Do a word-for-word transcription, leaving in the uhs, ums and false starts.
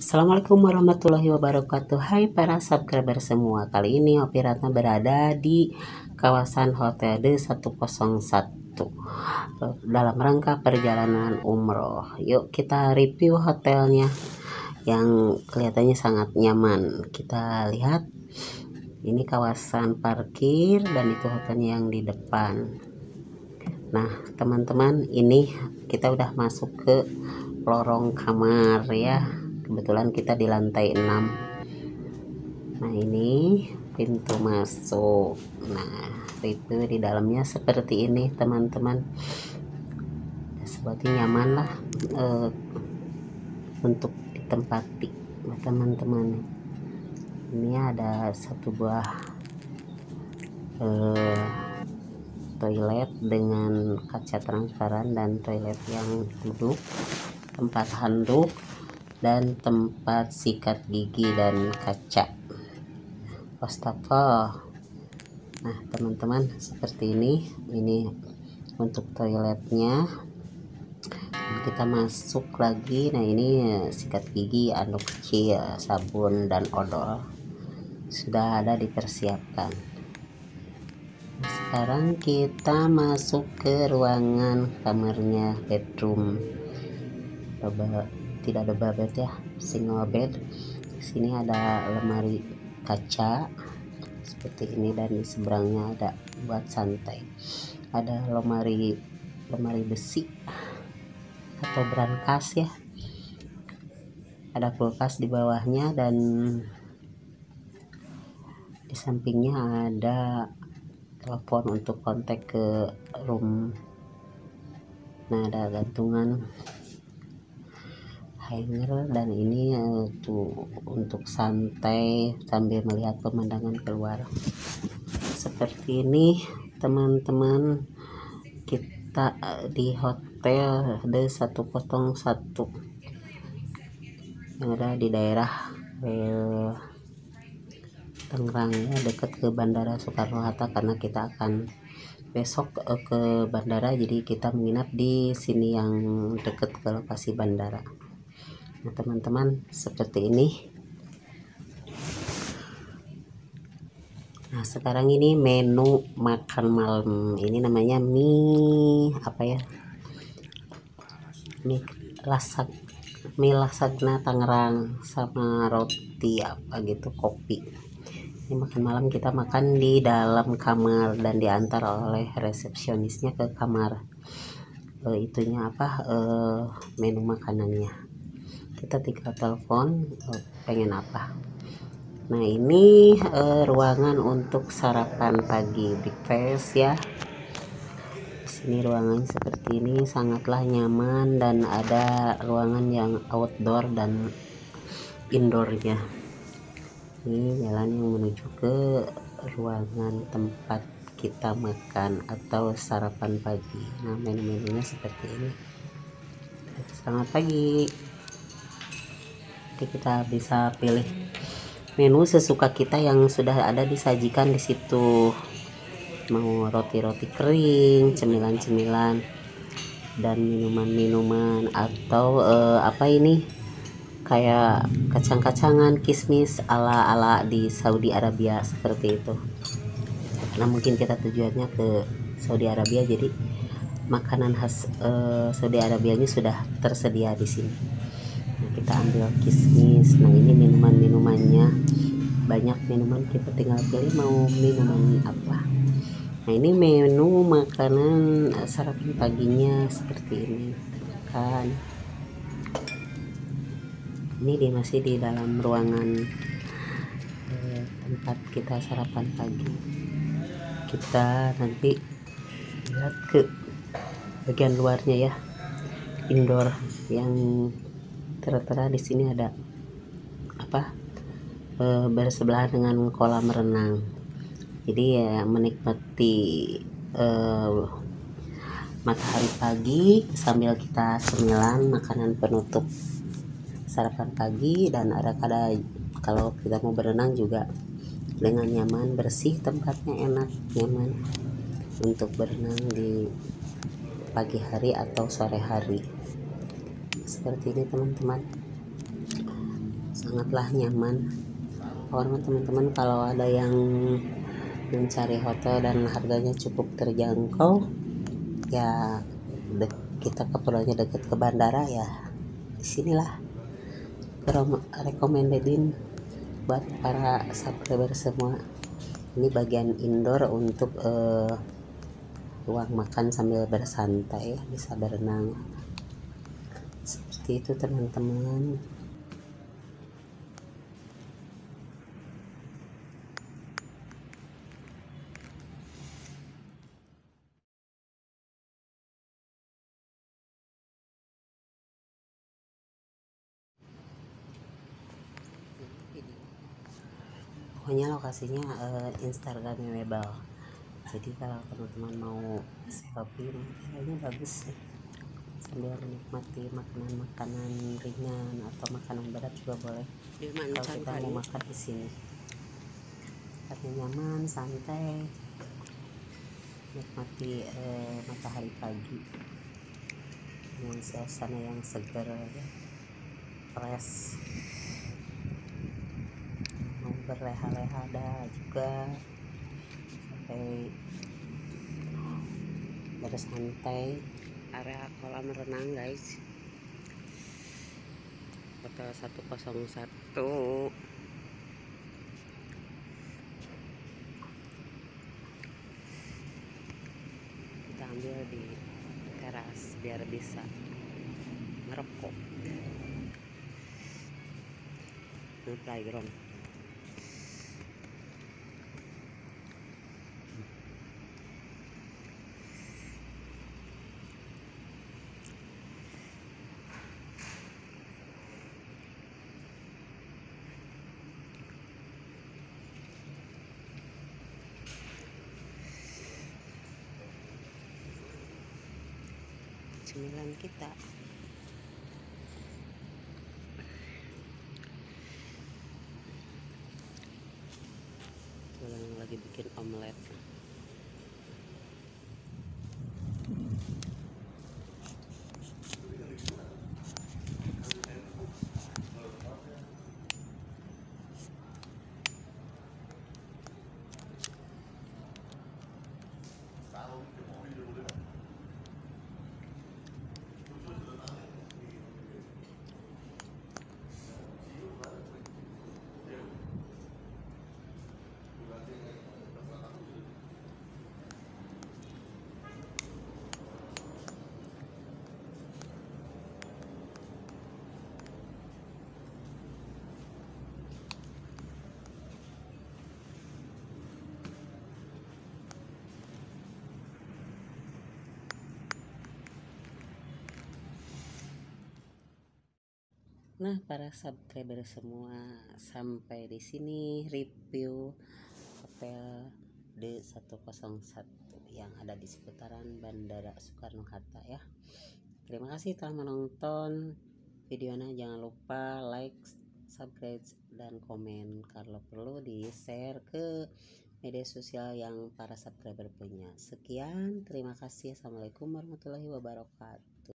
Assalamualaikum warahmatullahi wabarakatuh. Hai para subscriber semua. Kali ini Opi Ratna berada di kawasan Hotel D seratus satu dalam rangka perjalanan umroh. Yuk kita review hotelnya yang kelihatannya sangat nyaman. Kita lihat, ini kawasan parkir dan itu hotelnya yang di depan. Nah teman-teman, ini kita udah masuk ke lorong kamar ya. Kebetulan kita di lantai enam. Nah ini pintu masuk. Nah itu di dalamnya seperti ini teman-teman. Seperti nyaman lah eh, untuk ditempati teman-teman. Ini ada satu buah eh, toilet dengan kaca transparan dan toilet yang duduk, tempat handuk dan tempat sikat gigi dan kaca wastafel. Nah teman-teman, seperti ini ini untuk toiletnya. Kita masuk lagi. Nah ini sikat gigi, anduk kecil, sabun dan odol sudah ada dipersiapkan. Sekarang kita masuk ke ruangan kamarnya, bedroom. Double, tidak double bed ya, single bed. Sini ada lemari kaca seperti ini dan di seberangnya ada buat santai. Ada lemari lemari besi atau brankas ya. Ada kulkas di bawahnya dan di sampingnya ada telepon untuk kontak ke room. Nah ada gantungan hanger dan ini uh, tuh untuk santai sambil melihat pemandangan keluar. Seperti ini teman-teman, kita uh, di Hotel D seratus satu yang ada di daerah uh, Tangerang ya, dekat ke Bandara Soekarno-Hatta, karena kita akan besok uh, ke bandara, jadi kita menginap di sini yang dekat ke lokasi bandara. Nah teman-teman, seperti ini. Nah sekarang ini menu makan malam, ini namanya mie apa ya, mie lasak mie lasagna Tangerang sama roti apa gitu, kopi. Ini makan malam kita makan di dalam kamar dan diantar oleh resepsionisnya ke kamar. E, itunya apa, e, menu makanannya. Kita tinggal telepon oh, pengen apa. Nah ini eh, ruangan untuk sarapan pagi, breakfast ya. Sini ruangan seperti ini sangatlah nyaman dan ada ruangan yang outdoor dan indoornya. Ini jalan yang menuju ke ruangan tempat kita makan atau sarapan pagi. Nah menu-menunya seperti ini. Selamat pagi. Kita bisa pilih menu sesuka kita yang sudah ada disajikan di situ. Mau roti-roti kering, cemilan-cemilan dan minuman-minuman, atau eh, apa ini kayak kacang-kacangan, kismis ala-ala di Saudi Arabia seperti itu. Karena mungkin kita tujuannya ke Saudi Arabia, jadi makanan khas eh, Saudi Arabianya sudah tersedia di sini. Nah, kita ambil kismis. Nah ini minuman-minumannya, banyak minuman, kita tinggal pilih mau minuman apa. Nah ini menu makanan sarapan paginya seperti ini kan. Ini di, masih di dalam ruangan eh, tempat kita sarapan pagi. Kita nanti lihat ke bagian luarnya ya, indoor yang tertera di sini ada apa, e, bersebelahan dengan kolam renang. Jadi ya menikmati e, matahari pagi sambil kita cemilan makanan penutup sarapan pagi. Dan ada kada kalau kita mau berenang juga dengan nyaman, bersih, tempatnya enak, nyaman untuk berenang di pagi hari atau sore hari. Seperti ini teman-teman. sangatlah nyaman. Pokoknya teman-teman kalau ada yang mencari hotel dan harganya cukup terjangkau, ya kita keperluannya dekat ke bandara, ya disinilah recommendedin buat para subscriber semua. Ini bagian indoor untuk uh, ruang makan sambil bersantai, bisa berenang seperti itu teman-teman. Pokoknya lokasinya uh, instagramable, jadi kalau teman-teman mau selfie kayaknya bagus sih, sambil menikmati makanan-makanan ringan atau makanan berat juga boleh kalau kita mau makan di sini. Karena nyaman, santai, nikmati uh, matahari pagi dengan suasana yang segar, fresh. Mau berleha-leha ada juga, sampai bersantai. Area kolam renang guys, hotel satu nol satu. Kita ambil di teras biar bisa merokok. Ini playground. Cemilan kita yang lagi bikin omelet. Nah, para subscriber semua, sampai di sini review hotel D satu nol satu yang ada di seputaran Bandara Soekarno-Hatta ya. Terima kasih telah menonton videonya. Jangan lupa like, subscribe, dan komen. Kalau perlu di share ke media sosial yang para subscriber punya. Sekian, terima kasih. Assalamualaikum warahmatullahi wabarakatuh.